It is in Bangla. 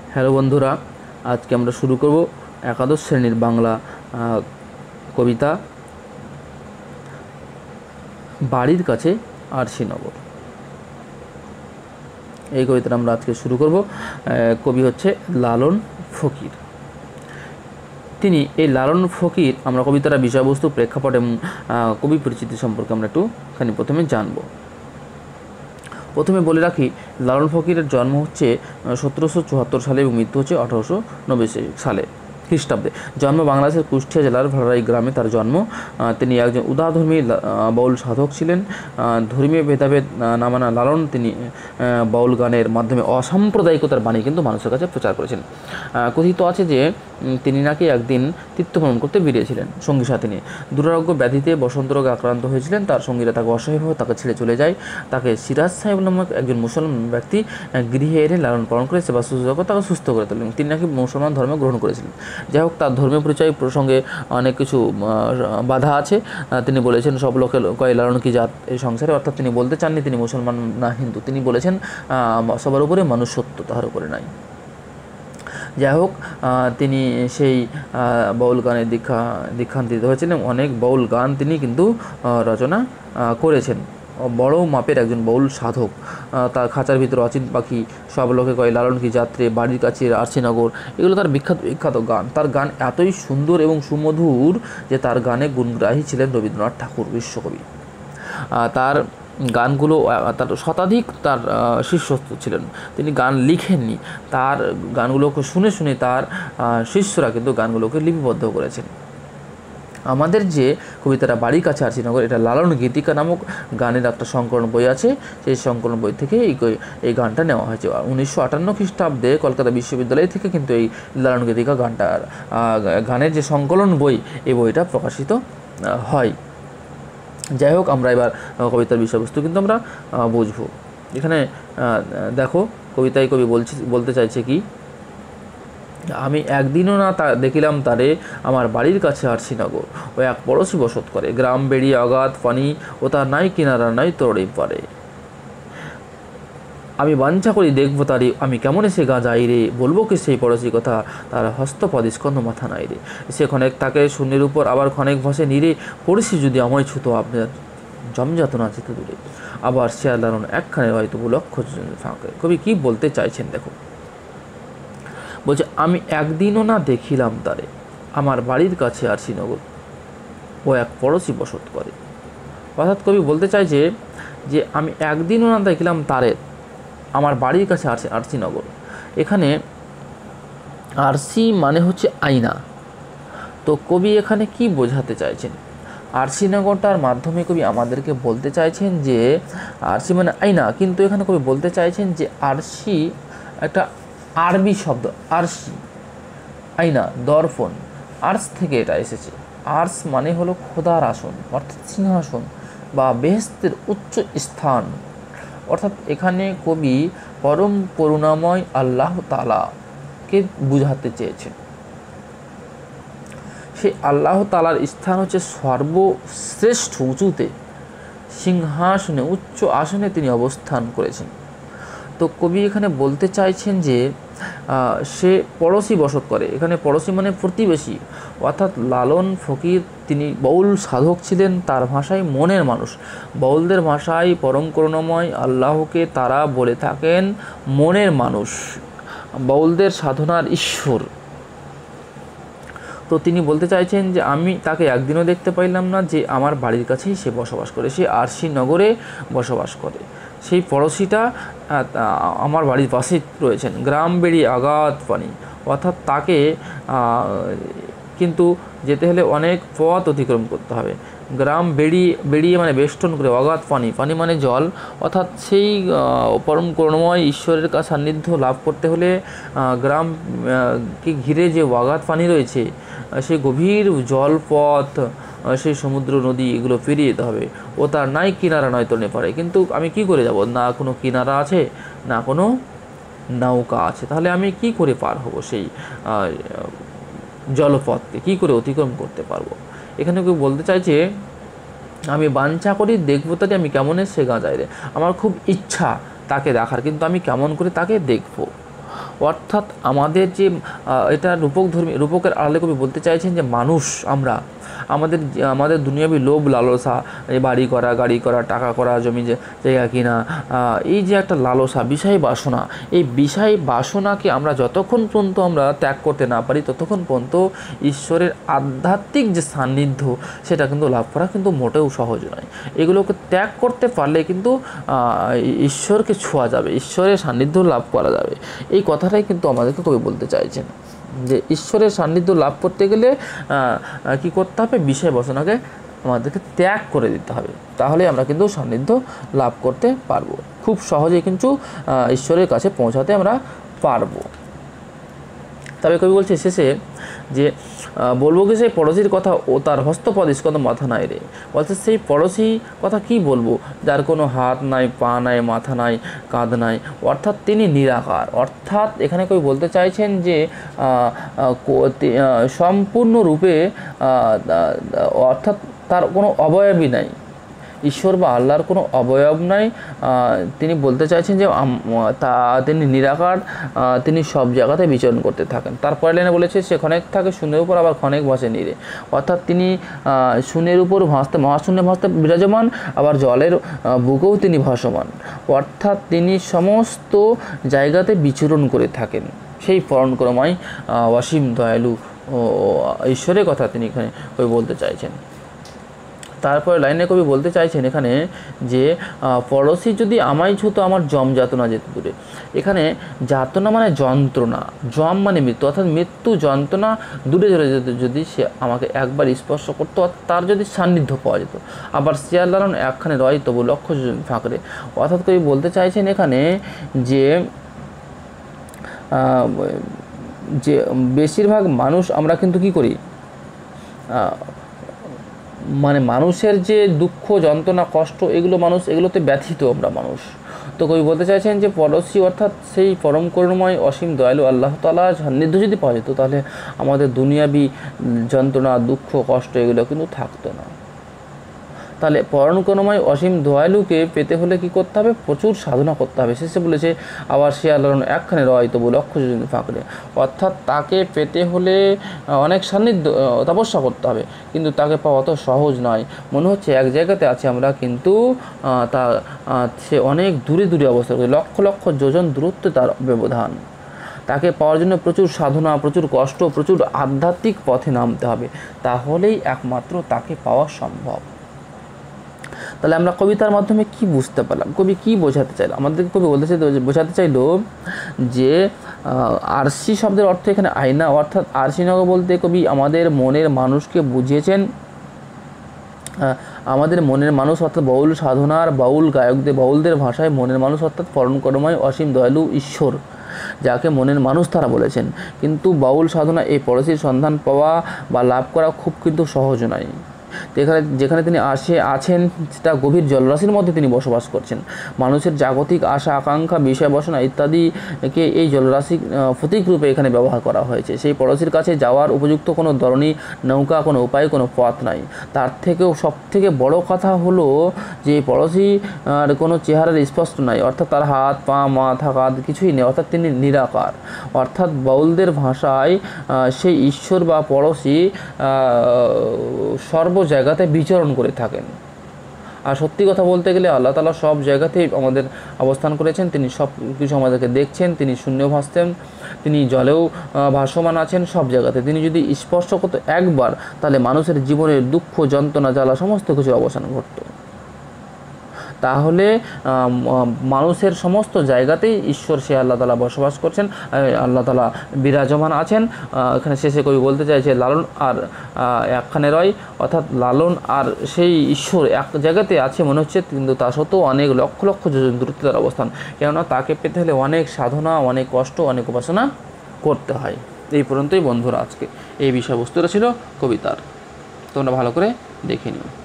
হ্যালো বন্ধুরা, আজকে আমরা শুরু করব একাদশ শ্রেণীর বাংলা কবিতা বাড়ির কাছে আরশিনগর। এই কবিতাটা আমরা আজকে শুরু করব। কবি হচ্ছে লালন ফকির। তিনি এই লালন ফকির, আমরা কবিতার বিষয়বস্তু, প্রেক্ষাপট এবং কবি পরিচিতি সম্পর্কে আমরা একটুখানি প্রথমে জানব। প্রথমে বলে রাখি, লালন ফকিরের জন্ম হচ্ছে 1774 সালে এবং মৃত্যু হচ্ছে 1890 সালে খ্রিস্টাব্দে। জন্ম বাংলাদেশের কুষ্টিয়া জেলার ভাড়াই গ্রামে তার জন্ম। তিনি একজন উদারধর্মী বাউল সাধক ছিলেন। ধর্মীয় ভেদাভেদ না মানা লালন তিনি বাউল গানের মাধ্যমে অসাম্প্রদায়িকতার বাণী কিন্তু মানুষের কাছে প্রচার করেছেন। কথিত আছে যে তিনি নাকি একদিন তীর্থভ্রমণ করতে বেরিয়েছিলেন সঙ্গী সাথী নিয়ে। দুরারোগ্য ব্যাধিতে বসন্ত রোগে আক্রান্ত হয়েছিলেন। তার সঙ্গীরা তাকে অসহায়ভাবে তাকে ছেড়ে চলে যায়। তাকে সিরাজ সাহেব নামক একজন মুসলমান ব্যক্তি গৃহে এনে লালন পালন করে সেবা শুশ্রূষা করে তাকে সুস্থ করে তোলেন। তিনি নাকি মুসলমান ধর্ম গ্রহণ করেছিলেন। যাই হোক, তার ধর্মীয় পরিচয় প্রসঙ্গে অনেক কিছু বাধা আছে। তিনি বলেছেন, সব লোকে কয় লালন কি জাত এই সংসারে, অর্থাৎ তিনি বলতে চাননি তিনি মুসলমান না হিন্দু। তিনি বলেছেন সবার উপরে মানুষ সত্য, তাহার উপরে নাই। যাই হোক, তিনি সেই বাউল গানে দীক্ষান্বিত হয়েছিলেন। অনেক বাউল গান তিনি কিন্তু রচনা করেছেন। বড় মাপের একজন বাউল সাধক। তার খাঁচার ভিতরে অচিন পাখি, সব লোকে কয় লালন কি যাত্রে, বাড়ির কাছে আরশিনগর, এগুলো তার বিখ্যাত গান। তার গান এতই সুন্দর এবং সুমধুর যে তার গানে গুণগ্রাহী ছিলেন রবীন্দ্রনাথ ঠাকুর, বিশ্বকবি। তার গানগুলো, তার শতাধিক তার শিষ্যস্ত ছিলেন। তিনি গান লিখেননি, তার গানগুলোকে শুনে শুনে তার শিষ্যরা কিন্তু গানগুলোকে লিপিবদ্ধ করেছেন। আমাদের যে কবিতাটা বাড়ির কাছে আরশিনগর, এটা লালন গীতিকা নামক গানের একটা সংকলন বই আছে। সেই সংকলন বই থেকে এই গানটা নেওয়া হয়েছে। 1958 খ্রিস্টাব্দে কলকাতা বিশ্ববিদ্যালয় থেকে কিন্তু এই লালন গীতিকা গানের যে সংকলন বই, এই বইটা প্রকাশিত হয়। যাই হোক, আমরা এবার কবিতার বিষয়বস্তু কিন্তু আমরা বুঝবো। এখানে দেখো, কবিতায় কবি বলতে চাইছে কি, আমি একদিনও না দেখিলাম তারে, আমার বাড়ির কাছে আরশিনগর, ও এক পড়শি বসত করে, গ্রাম বেড়িয়ে অগাধ পানি, ও তার নাই কিনারা নাই তোড়ে পারে। আমি বাঞ্ছা করি দেখবো তারে, আমি কেমন এসে গা যাই রে, বলবো কি সেই পড়শি কথা, তার হস্তপদ স্কন্ধ মাথা নাই রে। সে ক্ষণেক তাকে শূন্যের উপর, আবার ক্ষণেক ভাসে নিরে, পড়শি যদি আমায় ছুতো আপনার জমজাত না যেত দূরে, আবার শেয়ার লালন একখানে হয়তো লক্ষ ফাঁকে। কবি কি বলতে চাইছেন দেখো, বলছে আমি একদিনও না দেখিলাম তারে, আমার বাড়ির কাছে আরশিনগর, ও এক পড়শি বসত করে। অর্থাৎ কবি বলতে চাইছে যে আমি একদিনও না দেখলাম তারে, আমার বাড়ির কাছে আরশিনগর। এখানে আরশি মানে হচ্ছে আয়না। তো কবি এখানে কি বোঝাতে চাইছেন? আরশিনগরটার মাধ্যমে কবি আমাদেরকে বলতে চাইছেন যে আরশি মানে আয়না, কিন্তু এখানে কবি বলতে চাইছেন যে আরশি একটা আরবি শব্দ। আরশি আয়না, দর্পণ, আর্স থেকে এটা এসেছে। আর্স মানে হলো খোদার আসন, অর্থাৎ সিংহাসন বা বেহেশতের উচ্চ স্থান। অর্থাৎ এখানে কবি পরম করুণাময় আল্লাহ তাআলাকে বুঝাতে চেয়েছেন। সেই আল্লাহ তাআলার স্থান হচ্ছে সর্বশ্রেষ্ঠ উঁচুতে, সিংহাসনে, উচ্চ আসনে তিনি অবস্থান করেছেন। তো কবি এখানে বলতে চাইছেন যে সে পড়শি বসত করে। এখানে পড়শি মানে প্রতিবেশী। অর্থাৎ লালন ফকির তিনি বাউল সাধক ছিলেন, তার ভাষায় মনের মানুষ। বাউলদের ভাষায় পরম করুণাময় আল্লাহকে তারা বলে থাকেন মনের মানুষ, বাউলদের সাধনার ঈশ্বর। তো তিনি বলতে চাইছেন যে আমি তাকে একদিনও দেখতে পাইলাম না, যে আমার বাড়ির কাছেই সে বসবাস করে, সে আরশিনগরে বসবাস করে। সেই পড়শিটা আমার বাড়ির পাশেই রয়েছেন। গ্রাম বেড়িয়ে আগাধ পানি, অর্থাৎ তাকে কিন্তু যেতে হলে অনেক পথ অতিক্রম করতে হবে। গ্রাম বেড়িয়ে মানে বেষ্টন করে, অগাধ পানি, পানি মানে জল। অর্থাৎ সেই পরম করুণাময় ঈশ্বরের কাছে সান্নিধ্য লাভ করতে হলে গ্রামকে ঘিরে যে অগাধ পানি রয়েছে, সেই গভীর জলপথ, সেই সমুদ্র নদী, এগুলো পেরিয়ে যেতে হবে। ও তার নাই কিনারা নয় তলে পারে। কিন্তু আমি কি করে যাব? না কোনো কিনারা আছে, না কোনো নৌকা আছে। তাহলে আমি কি করে পার হব সেই জলপথকে, কি করে অতিক্রম করতে পারবো? এখানে কেউ বলতে চাইছে আমি বাঞ্ছা করি দেখবো তাকে, আমি কেমন সে গা যায় রে। আমার খুব ইচ্ছা তাকে দেখার, কিন্তু আমি কেমন করে তাকে দেখবো। অর্থাৎ আমাদের যে এটা রূপকের আড়ালে কবি বলতে চাইছেন যে মানুষ আমাদের দুনিয়াবি লোভ লালসা, বাড়ি করা, গাড়ি করা, টাকা করা, জমি জায়গা কিনা, এই যে একটা লালসা, বিষয় বাসনা, এই বিষয় বাসনাকে আমরা যতক্ষণ পর্যন্ত আমরা ত্যাগ করতে না পারি ততক্ষণ পর্যন্ত ঈশ্বরের আধ্যাত্মিক যে সান্নিধ্য সেটা কিন্তু লাভ করা কিন্তু মোটেও সহজ নয়। এগুলোকে ত্যাগ করতে পারলে কিন্তু ঈশ্বরকে ছোঁয়া যাবে, ঈশ্বরের সান্নিধ্য লাভ করা যাবে। এই কথাটাই কিন্তু আমাদেরকে কবি বলতে চাইছেন যে ঈশ্বরের সান্নিধ্য লাভ করতে গেলে কি করতে হবে, বিষয় বাসনাকে আমাদেরকে ত্যাগ করে দিতে হবে, তাহলে আমরা কিন্তু সান্নিধ্য লাভ করতে পারবো, খুব সহজেই কিন্তু ঈশ্বরের কাছে পৌঁছাতে আমরা পারবো। তবে কবি বলছে শেষে যে বলবো কি সেই পড়োশির কথা, ও তার হস্তপদ স্কন্দ মাথা নাই রে। বলছে সেই পড়োশি কথা কি বলবো, যার কোনো হাত নাই, পা নাই, মাথা নাই, কাঁধ নাই, অর্থাৎ তিনি নিরাকার। অর্থাৎ এখানে কবি বলতে চাইছেন যে সম্পূর্ণরূপে অর্থাৎ তার কোনো অবয়বই নাই, ঈশ্বর বা আল্লাহর কোনো অবয়ব নাই। তিনি বলতে চাইছেন যে তিনি নিরাকার, তিনি সব জায়গাতে বিচরণ করতে থাকেন। তারপরে লাইনে বলেছে সে ক্ষণেক থাকে শূন্যের উপর, আবার ক্ষণেক ভাসে নীরে। অর্থাৎ তিনি শূন্যের উপর ভাসতে, মহাশূন্যে ভাসতে বিরাজমান, আবার জলের বুকেও তিনি ভাসমান। অর্থাৎ তিনি সমস্ত জায়গাতে বিচরণ করে থাকেন, সেই পরমকরুণাময় অসীম দয়ালু ঈশ্বরের কথা তিনি এখানে কবি বলতে চাইছেন। তারপরে লাইনে কবি বলতে চাইছেন এখানে যে পড়োশি যদি আমায় ছুতো আমার জম যাতনা যেতে দূরে। এখানে যাতনা মানে যন্ত্রণা, জম মানে মৃত্যু, অর্থাৎ মৃত্যু যন্ত্রণা দূরে চলে যেত যদি সে আমাকে একবার স্পর্শ করতো, তার যদি সান্নিধ্য পাওয়া যেত। আবার শিয়াল লালন একখানে রয় তবু লক্ষ্য ফাঁকরে। অর্থাৎ কবি বলতে চাইছেন এখানে যে বেশিরভাগ মানুষ আমরা কিন্তু কী করি, মানে মানুষের যে দুঃখ যন্ত্রণা কষ্ট এগুলোতে ব্যথিত আমরা মানুষ। তো কবি বলতে চাইছেন যে পড়োশি অর্থাৎ সেই পরম করুণাময় অসীম দয়ালু আল্লাহ তাআলার সান্নিধ্য যদি পাওয়া যেত তাহলে আমাদের দুনিয়াবি যন্ত্রণা দুঃখ কষ্ট এগুলো কিন্তু থাকতো না। তাহলে পরম করুণাময় অসীম দয়ালুকে পেতে হলে কি করতে হবে, প্রচুর সাধনা করতে হবে। শেষে বলেছে আবার সে আল্লাহর একখানে রয় তবু লক্ষ্য যদি ফাঁকরে। অর্থাৎ তাকে পেতে হলে অনেক সান্নিধ্য তপস্যা করতে হবে, কিন্তু তাকে পাওয়া অত সহজ নয়। মনে হচ্ছে এক জায়গাতে আছে আমরা, কিন্তু সে অনেক দূরে দূরে অবস্থা করে, লক্ষ লক্ষ যোজন দূরত্বে তার ব্যবধান। তাকে পাওয়ার জন্য প্রচুর সাধনা, প্রচুর কষ্ট, প্রচুর আধ্যাত্মিক পথে নামতে হবে, তাহলেই একমাত্র তাকে পাওয়া সম্ভব। তাহলে আমরা কবিতার মাধ্যমে কি বুঝতে পারলাম, কবি কি বোঝাতে চাইল আমাদেরকে? কবি বোঝাতে চাইল যে আরসি শব্দের অর্থ এখানে আয়না, অর্থাৎ আরসিনগর বলতে কবি আমাদের মনের মানুষকে বুঝিয়েছেন। আমাদের মনের মানুষ অর্থাৎ বাউল সাধনার বাউলদের ভাষায় মনের মানুষ অর্থাৎ পরম করুণাময় অসীম দয়ালু ঈশ্বর, যাকে মনের মানুষ তারা বলেছেন। কিন্তু বাউল সাধনা এই পড়োশির সন্ধান পাওয়া বা লাভ করা খুব কিন্তু সহজ নয়। যেখানে তিনি আছেন সেটা গভীর জলরাশির মধ্যে তিনি বসবাস করছেন। মানুষের জাগতিক আশা আকাঙ্ক্ষা বিষয় বাসনা ইত্যাদিকে এই জলরাশি প্রতীক রূপে এখানে ব্যবহার করা হয়েছে। সেই পড়োশির কাছে যাওয়ার উপযুক্ত কোনো ধরনী নৌকা, কোনো উপায়, কোনো পথ নাই। তার থেকেও সবথেকে বড় কথা হলো যে এই পড়োশি আর কোনো চেহারার স্পষ্ট নাই, অর্থাৎ তার হাত পা মাথা কাঁধ কিছুই নেই, অর্থাৎ তিনি নিরাকার। অর্থাৎ বাউলদের ভাষায় সেই ঈশ্বর বা পড়োশি সর্ব জায়গাতে বিচরণ করে থাকেন। আর সত্যি কথা বলতে গেলে আল্লাহ তাআলা সব জায়গাতেই আমাদের অবস্থান করেছেন, তিনি সব কিছু আমাদেরকে দেখছেন, তিনি শূন্যেও ভাসতেন, তিনি জলেও ভাসমান আছেন, সব জায়গাতে। তিনি যদি স্পর্শ করতো একবার, তাহলে মানুষের জীবনের দুঃখ যন্ত্রণা জ্বালা সমস্ত কিছু অবসান ঘটতো। তাহলে মানুষের সমস্ত জায়গাতেই ঈশ্বর সে আল্লাহ তাআলা বসবাস করছেন, আল্লাহ তাআলা বিরাজমান আছেন। এখানে শেষে কবি বলতে চাইছে লালন আর একখানে রয়, অর্থাৎ লালন আর সেই ঈশ্বর এক জায়গাতে আছে মনে হচ্ছে, কিন্তু তা সত্ত্বেও অনেক লক্ষ লক্ষ যোজন দূরত্বে তার অবস্থান। কেননা তাকে পেতে হলে অনেক সাধনা, অনেক কষ্ট, অনেক উপাসনা করতে হয়। এই পর্যন্তই বন্ধুরা আজকে এই বিষয়বস্তুটা ছিল কবিতার, তোমরা ভালো করে দেখে নিও।